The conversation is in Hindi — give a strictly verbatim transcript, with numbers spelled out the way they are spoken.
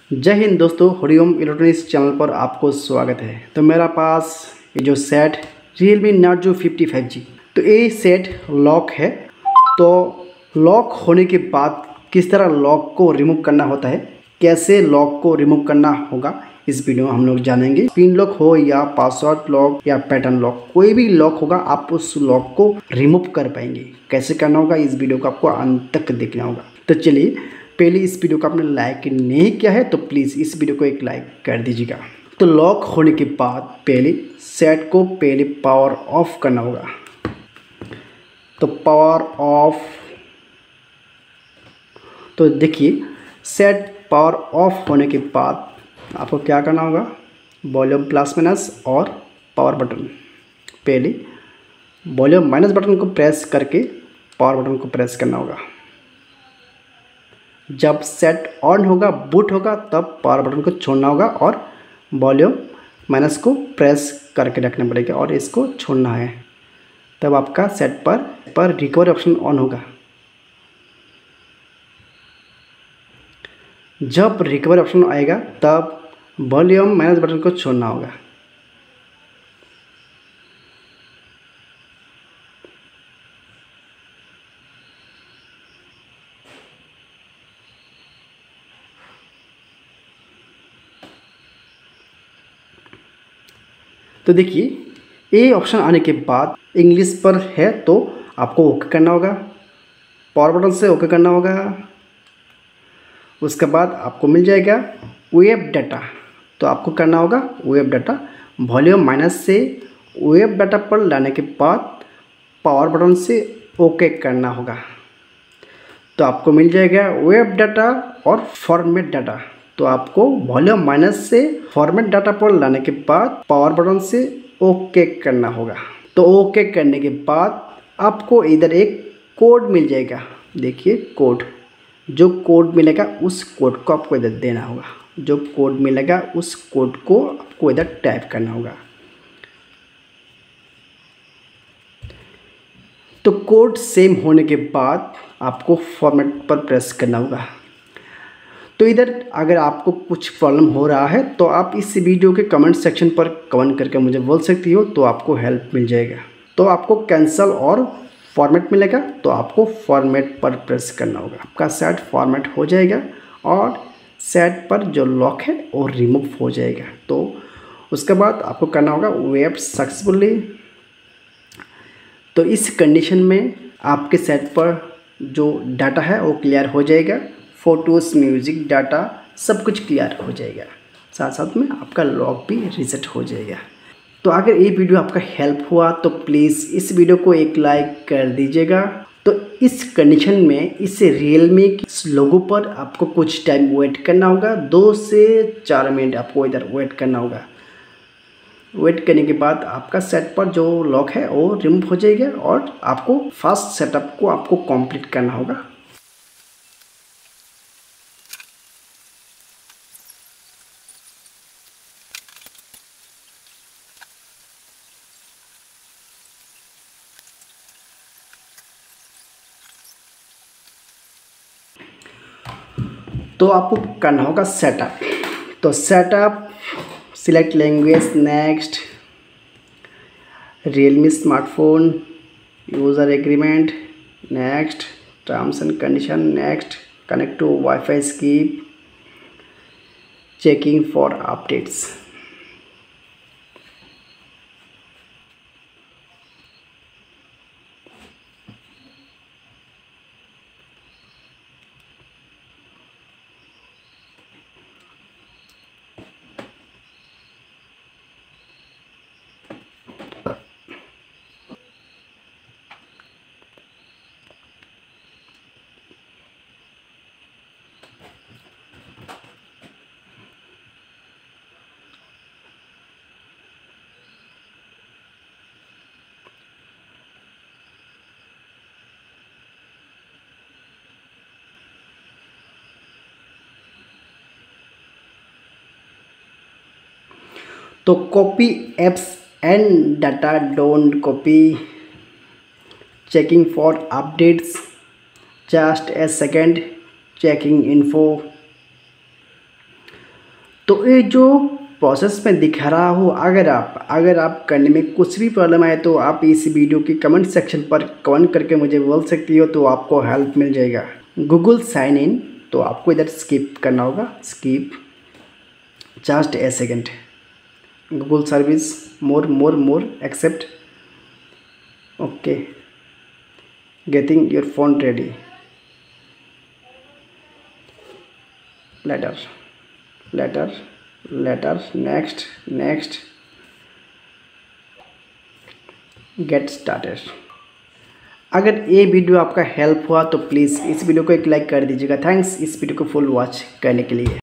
जय हिंद दोस्तों, हरिओम इलेक्ट्रॉनिक्स चैनल पर आपको स्वागत है। तो मेरा पास ये जो set Realme Narzo fifty five G, तो ये सेट लॉक है। तो लॉक होने के बाद किस तरह लॉक को रिमूव करना होता है, कैसे लॉक को रिमूव करना होगा, इस वीडियो में हम लोग जानेंगे। पिन लॉक हो या पासवर्ड लॉक या पैटर्न लॉक, कोई भी लॉक होगा, आप उस लॉक को रिमूव कर पाएंगे। कैसे करना होगा, इस वीडियो को आपको अंत तक देखना होगा। तो चलिए, पहले इस वीडियो को आपने लाइक नहीं किया है तो प्लीज़ इस वीडियो को एक लाइक कर दीजिएगा। तो लॉक होने के बाद पहले सेट को पहले पावर ऑफ करना होगा। तो पावर ऑफ, तो देखिए सेट पावर ऑफ होने के बाद आपको क्या करना होगा, वॉल्यूम प्लस माइनस और पावर बटन, पहले वॉल्यूम माइनस बटन को प्रेस करके पावर बटन को प्रेस करना होगा। जब सेट ऑन होगा, बूट होगा, तब पावर बटन को छोड़ना होगा और वॉल्यूम माइनस को प्रेस करके रखना पड़ेगा और इसको छोड़ना है। तब आपका सेट पर पर रिकवरी ऑप्शन ऑन होगा। जब रिकवरी ऑप्शन आएगा तब वॉल्यूम माइनस बटन को छोड़ना होगा। तो देखिए, ये ऑप्शन आने के बाद इंग्लिश पर है तो आपको ओके करना होगा, पावर बटन से ओके करना होगा। उसके बाद आपको मिल जाएगा वेब डाटा, तो आपको करना होगा वेब डाटा। वॉल्यूम माइनस से वेब डाटा पर लाने के बाद पावर बटन से ओके करना होगा। तो आपको मिल जाएगा वेब डाटा और फॉर्मेट डाटा। तो आपको वॉल्यूम माइनस से फॉर्मेट डाटा पर लाने के बाद पावर बटन से ओके करना होगा। तो ओके करने के बाद आपको इधर एक कोड मिल जाएगा। देखिए कोड, जो कोड मिलेगा उस कोड को आपको इधर देना होगा। जो कोड मिलेगा उस कोड को आपको इधर टाइप करना होगा। तो कोड सेम होने के बाद आपको फॉर्मेट पर प्रेस करना होगा। तो इधर अगर आपको कुछ प्रॉब्लम हो रहा है तो आप इस वीडियो के कमेंट सेक्शन पर कमेंट करके मुझे बोल सकती हो, तो आपको हेल्प मिल जाएगा। तो आपको कैंसिल और फॉर्मेट मिलेगा, तो आपको फॉर्मेट पर प्रेस करना होगा। आपका सेट फॉर्मेट हो जाएगा और सेट पर जो लॉक है वो रिमूव हो जाएगा। तो उसके बाद आपको करना होगा वेब सक्सेसफुली। तो इस कंडीशन में आपके सेट पर जो डाटा है वो क्लियर हो जाएगा। फ़ोटोज़, म्यूज़िक, डाटा सब कुछ क्लियर हो जाएगा। साथ साथ में आपका लॉक भी रीसेट हो जाएगा। तो अगर ये वीडियो आपका हेल्प हुआ तो प्लीज़ इस वीडियो को एक लाइक कर दीजिएगा। तो इस कंडीशन में इस रियलमी के लोगो पर आपको कुछ टाइम वेट करना होगा, दो से चार मिनट आपको इधर वेट करना होगा। वेट करने के बाद आपका सेट पर जो लॉक है वो रिमूव हो जाएगा और आपको फर्स्ट सेटअप को आपको कंप्लीट करना होगा। तो आपको करना होगा सेटअप। तो setup, select language, next, Realme smartphone, user agreement, next, terms and condition, next, connect to wifi, skip, checking for updates. तो copy apps and data, don't copy, checking for updates, just a second, checking info, तो ये जो प्रोसेस में दिखा रहा हूँ, अगर आप अगर आप करने में कुछ भी प्रॉब्लम आए तो आप इस वीडियो की कमेंट सेक्शन पर कमेंट करके मुझे बोल सकती हो, तो आपको हेल्प मिल जाएगा। गूगल साइन इन, तो आपको इधर स्किप करना होगा, skip just a second. Google service, more more more accept, okay, getting your phone ready, later later later, next next, get started. अगर ये वीडियो आपका हेल्प हुआ तो प्लीज़ इस वीडियो को एक लाइक कर दीजिएगा। थैंक्स इस वीडियो को फुल वॉच करने के लिए।